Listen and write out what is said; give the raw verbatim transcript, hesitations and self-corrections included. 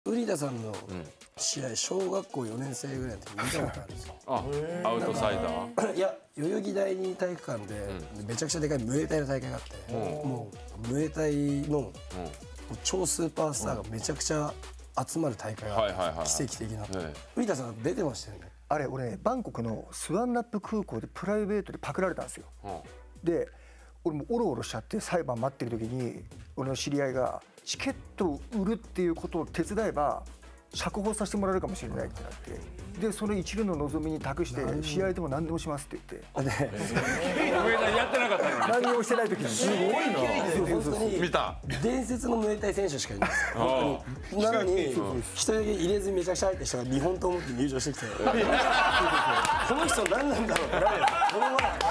瓜田さんの試合、小学校よねん生ぐらいの時見たことあるんですよ。 あ、アウトサイダー。 いや、代々木第二体育館でめちゃくちゃでかいムエタイの大会があって、もうムエタイの超スーパースターがめちゃくちゃ集まる大会があって、奇跡的な。瓜田さん出てましたよね。 あれ俺ね、バンコクのスワンナップ空港でプライベートでパクられたんですよ。で俺もオロオロしちゃって裁判待ってる時に俺の知り合いがチケットを売るっていうことを手伝えば釈放させてもらえるかもしれないってなって、でそれ一縷の望みに託して試合でも何でもしますって言って、 上田やってなかったのに何にもしてない時にすごいな。 本当に見た伝説のムエタイ選手しかいないです。本当に。なのに一人だけ入れずにめちゃくちゃ入った人が日本刀を持って入場してきて、この人何なんだろうってなる。